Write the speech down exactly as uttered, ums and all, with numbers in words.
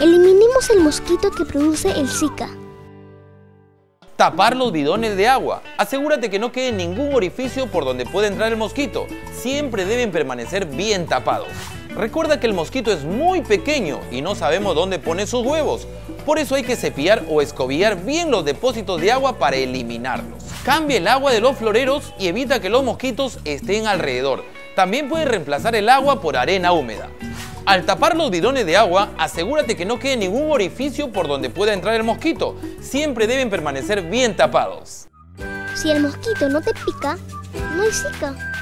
Eliminemos el mosquito que produce el Zika. Tapar los bidones de agua. Asegúrate que no quede ningún orificio por donde pueda entrar el mosquito. Siempre deben permanecer bien tapados. Recuerda que el mosquito es muy pequeño y no sabemos dónde pone sus huevos. Por eso hay que cepillar o escobillar bien los depósitos de agua para eliminarlos. Cambia el agua de los floreros y evita que los mosquitos estén alrededor. También puedes reemplazar el agua por arena húmeda. Al tapar los bidones de agua, asegúrate que no quede ningún orificio por donde pueda entrar el mosquito. Siempre deben permanecer bien tapados. Si el mosquito no te pica, no hay Zika.